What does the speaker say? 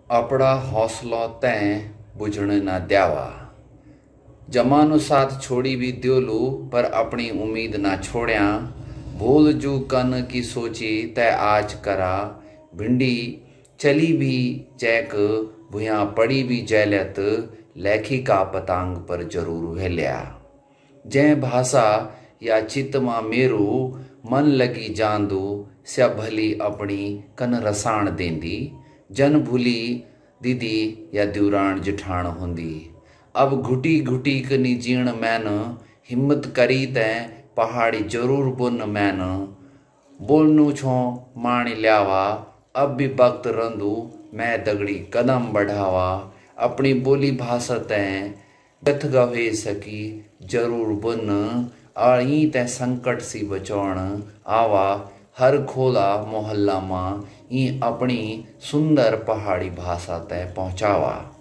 अपड़ा हौसलो तैं बुझण न द्यावा। जमानो साथ छोड़ी भी द्योलू पर अपनी उम्मीद ना छोड़िया। भूल जू कन की सोची तय आज करा। भिंडी चली भी जैक भुया पड़ी भी जैलत लेखिका पतांग पर जरूर हेल्या। जै भाषा या चित मां मेरू मन लगी जांदू स्या भली अपनी कन रसाण देंदी। जन भूली दीदी या द्यूराण जिठाण होंदी। अब घुटी घुटी कनी जीण मैन हिम्मत करी तैं पहाड़ी जरूर बुन मैन। बोलनू छो माणी ल्यावा अब भी वक्त रंदू मैं दगड़ी कदम बढ़ावा। अपनी बोली भाषा तैं गथ गवे सकी जरूर बुन। आई तैं संकट सी बचौण आवा। हर खोला मोहल्ला मां ई अपनी सुंदर पहाड़ी भाषा तैं पहुंचावा।